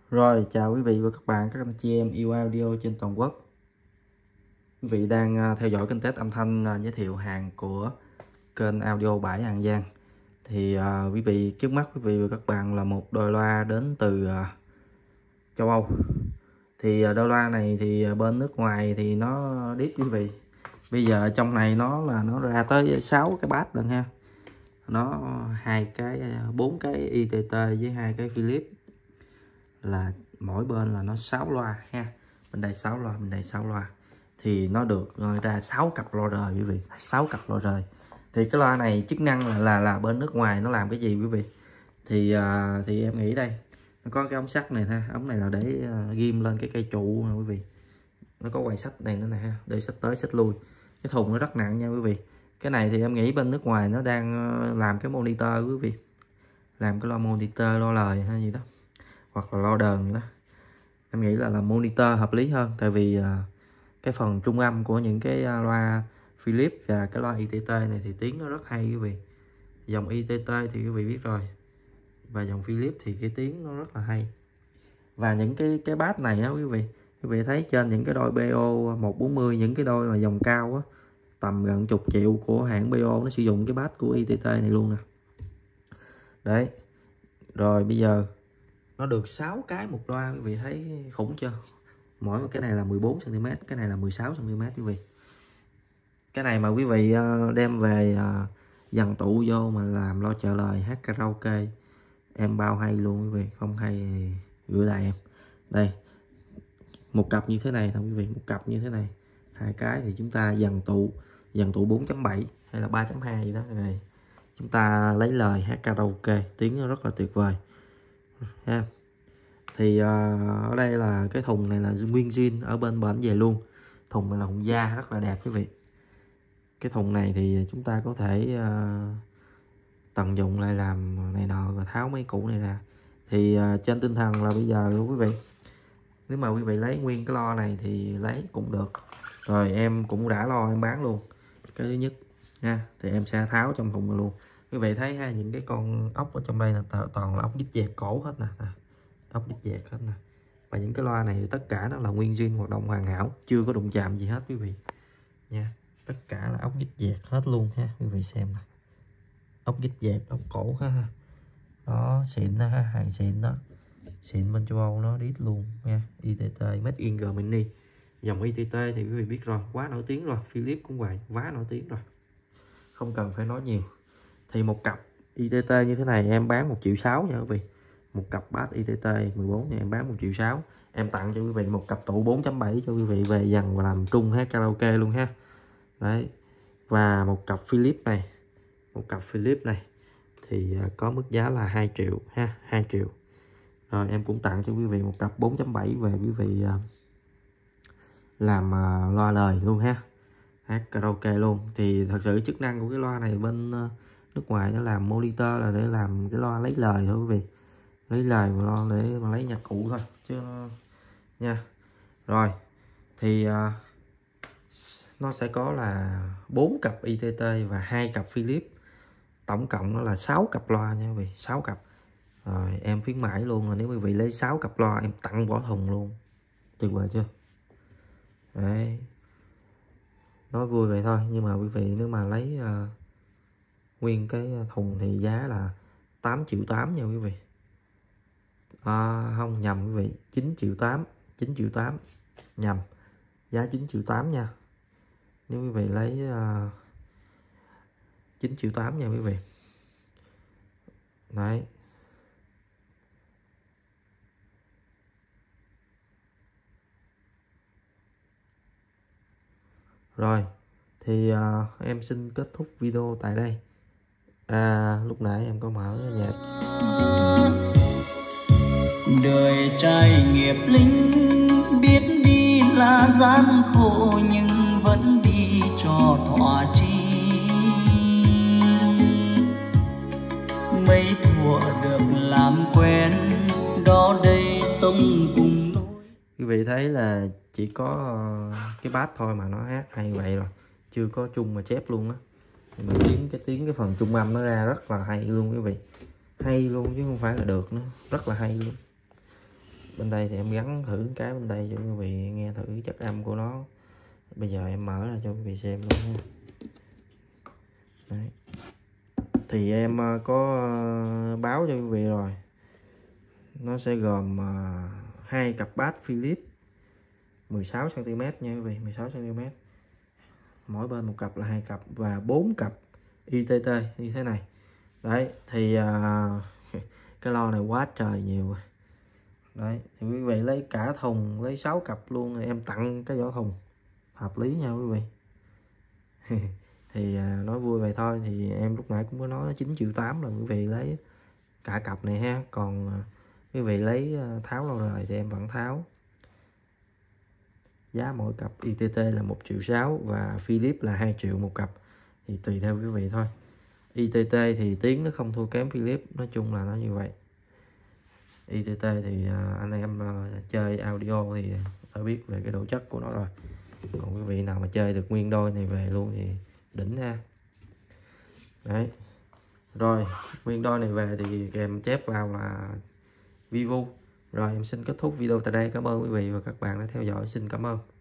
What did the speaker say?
Rồi, chào quý vị và các bạn, các anh chị em yêu audio trên toàn quốc. Quý vị đang theo dõi kênh test âm thanh giới thiệu hàng của kênh Audio Bãi An Giang. Thì quý vị, trước mắt quý vị và các bạn là một đôi loa đến từ châu Âu. Thì đôi loa này thì bên nước ngoài thì nó đít quý vị. Bây giờ trong này nó ra tới 6 cái bass lần ha. Nó bốn cái ITT với 2 cái Philips, là mỗi bên là nó 6 loa ha, bên đây 6 loa, bên đây 6 loa, thì nó được ra 6 cặp loa rời quý vị, 6 cặp loa rời. Thì cái loa này chức năng là bên nước ngoài nó làm cái gì quý vị, thì em nghĩ đây nó có cái ống sắt này ha, ống này là để ghim lên cái cây trụ quý vị, nó có quay sách này nữa nè ha, để sách tới sách lui. Cái thùng nó rất nặng nha quý vị. Cái này thì em nghĩ bên nước ngoài nó đang làm cái monitor quý vị, làm cái loa monitor, loa lời hay gì đó, hoặc là lo đờn đó. Em nghĩ là monitor hợp lý hơn, tại vì cái phần trung âm của những cái loa Philips và cái loa ITT này thì tiếng nó rất hay quý vị. Dòng ITT thì quý vị biết rồi, và dòng Philips thì cái tiếng nó rất là hay. Và những cái bass này á quý vị thấy trên những cái đôi BO 140, những cái đôi mà dòng cao á, tầm gần chục triệu của hãng BO, nó sử dụng cái bass của ITT này luôn nè. Đấy. Rồi bây giờ nó được 6 cái một loa, quý vị thấy khủng chưa? Mỗi một cái này là 14 cm, cái này là 16 cm quý vị. Cái này mà quý vị đem về dàn tụ vô mà làm lo trợ lời, hát karaoke, em bao hay luôn quý vị. Không hay thì gửi lại em. Đây, một cặp như thế này thôi quý vị, một cặp như thế này, hai cái thì chúng ta dàn tụ 4.7 hay là 3.2 gì đó này, chúng ta lấy lời hát karaoke, tiếng nó rất là tuyệt vời ha. Thì ở đây là cái thùng này là nguyên zin, ở bên bển về luôn. Thùng này là thùng da rất là đẹp quý vị. Cái thùng này thì chúng ta có thể tận dụng lại làm này nọ, rồi tháo mấy củ này ra. Thì trên tinh thần là bây giờ quý vị, nếu mà quý vị lấy nguyên cái lo này thì lấy cũng được. Rồi em cũng đã lo em bán luôn cái thứ nhất nha, thì em sẽ tháo trong thùng này luôn. Quý vị thấy ha, những cái con ốc ở trong đây là toàn là ốc vít dẹt cổ hết nè, ốc vít dẹt hết nè. Và những cái loa này thì tất cả nó là nguyên zin, hoạt động hoàn hảo, chưa có đụng chạm gì hết quý vị nha. Tất cả là ốc vít dẹt hết luôn ha, quý vị xem nè, ốc vít dẹt, ốc cổ ha, đó xịn đó ha, hàng xịn đó, xịn bên châu Âu nó đít luôn nha. ITT Made in Germany. Dòng ITT thì quý vị biết rồi, quá nổi tiếng rồi. Philips cũng vậy, quá nổi tiếng rồi, không cần phải nói nhiều. Thì một cặp ITT như thế này em bán 1,6 triệu nha quý vị. Một cặp bass ITT 14 thì em bán 1,6 triệu. Em tặng cho quý vị một cặp tụ 4.7 cho quý vị về dàn và làm trung hát karaoke luôn ha. Đấy. Và một cặp Philips này, thì có mức giá là 2 triệu ha, 2 triệu. Rồi em cũng tặng cho quý vị một cặp 4.7 về quý vị làm loa lời luôn ha, hát karaoke luôn. Thì thật sự chức năng của cái loa này bên nước ngoài nó làm monitor là để làm cái loa lấy lời thôi quý vị, lấy lời mà lo để mà lấy nhạc cụ thôi chứ nha. Rồi thì nó sẽ có là 4 cặp ITT và 2 cặp Philips, tổng cộng nó là 6 cặp loa nha quý vị, 6 cặp. Rồi em khuyến mãi luôn là nếu quý vị lấy 6 cặp loa em tặng vỏ thùng luôn, tuyệt vời chưa? Đấy, nói vui vậy thôi, nhưng mà quý vị nếu mà lấy nguyên cái thùng thì giá là 8,8 triệu nha quý vị. Không nhầm quý vị, 9,8 triệu, nhầm, giá 9,8 triệu nha. Nếu quý vị lấy 9,8 triệu nha quý vị. Đấy. Rồi thì em xin kết thúc video tại đây. Lúc nãy em có mở nhạc đời trai nghiệp lính, biết đi là gian khổ nhưng vẫn đi cho thỏa chí. Mấy thuở được làm quen, đó đây sống cùng nỗi. Quý vị thấy là chỉ có cái bass thôi mà nó hát hay vậy rồi, chưa có chung mà chép luôn á. Mà cái phần trung âm nó ra rất là hay luôn quý vị, hay luôn chứ không phải là được nữa, rất là hay luôn. Bên đây thì em gắn thử cái bên đây cho quý vị nghe thử chất âm của nó. Bây giờ em mở ra cho quý vị xem luôn nha. Đấy. Thì em có báo cho quý vị rồi, nó sẽ gồm 2 cặp bass Philips 16 cm nha quý vị, 16 cm, mỗi bên một cặp là 2 cặp, và 4 cặp ITT như thế này. Đấy thì cái lo này quá trời nhiều. Đấy thì quý vị lấy cả thùng, lấy 6 cặp luôn, em tặng cái vỏ thùng hợp lý nha quý vị. Thì nói vui vậy thôi, thì em lúc nãy cũng có nói 9,8 triệu là quý vị lấy cả cặp này ha. Còn quý vị lấy tháo lâu rồi thì em vẫn tháo. Giá mỗi cặp ITT là 1,6 triệu và Philips là 2 triệu một cặp, thì tùy theo quý vị thôi. ITT thì tiếng nó không thua kém Philips, nói chung là nó như vậy. ITT thì anh em chơi audio thì đã biết về cái độ chất của nó rồi. Còn quý vị nào mà chơi được nguyên đôi này về luôn thì đỉnh ha. Đấy. Rồi, nguyên đôi này về thì kèm chép vào là Vivo. Rồi em xin kết thúc video tại đây. Cảm ơn quý vị và các bạn đã theo dõi. Xin cảm ơn.